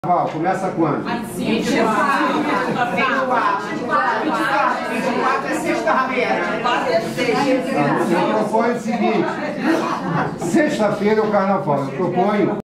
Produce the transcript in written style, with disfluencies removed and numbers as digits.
Começa quando? 24 é sexta-feira. Eu proponho o seguinte: sexta-feira é o carnaval. Eu proponho